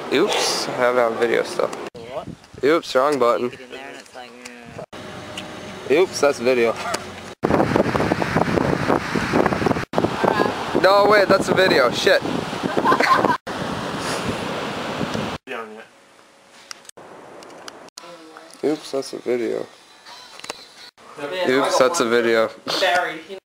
Oops, I have it on video still. What? Oops, wrong button. Get in there and it's like, Oops, that's video. No, wait, that's a video. Shit. Oops, that's a video. Oops, that's a video. Barry.